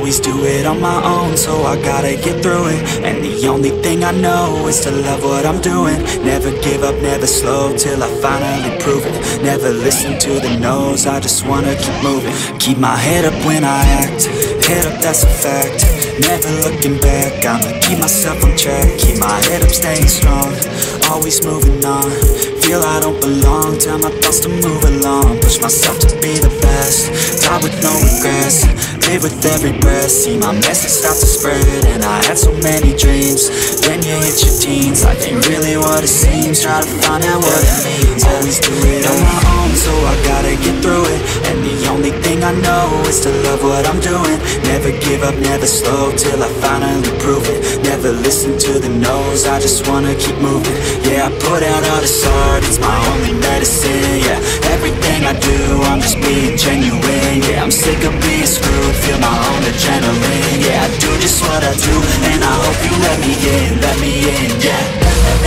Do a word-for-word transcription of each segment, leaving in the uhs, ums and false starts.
always do it on my own, so I gotta get through it. And the only thing I know is to love what I'm doing. Never give up, never slow, till I finally prove it. Never listen to the no's, I just wanna keep moving. Keep my head up when I act, head up, that's a fact. Never looking back, I'ma keep myself on track. Keep my head up, staying strong, always moving on. Feel I don't belong, tell my thoughts to move along. Push myself to be the best, die with no regrets. Live with every breath, see my message start to spread. And I had so many dreams, then you hit your teens. Life ain't really what it seems, try to find out what it means. Always do it on my own, so I gotta get through it. And the only thing I know is to love what I'm doing. Never give up, never slow, till I finally prove it. Never listen to the no's, I just wanna keep moving. Yeah, I put out all this art, it's my only medicine. Yeah, everything I do, I'm just being genuine. Yeah, I'm sick of being screwed, feel my own adrenaline. Yeah, I do just what I do, and I hope you let me in, let me in, yeah.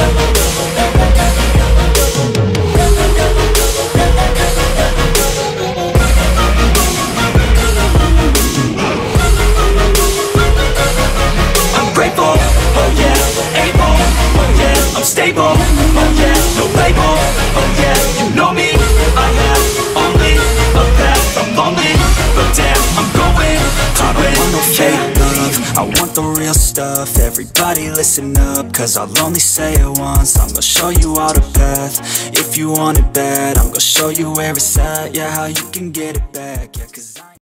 I'm grateful, oh yeah, able, oh yeah, I'm stable, oh yeah, no label, oh yeah, you know me, I have only a path, I'm lonely, but damn, I'm going to I don't want no fake love, I want the real stuff. Everybody listen up, cause I'll only say it once. I'm gonna show you all the path, if you want it bad. I'm gonna show you where it's at, yeah, how you can get it back, yeah, cause I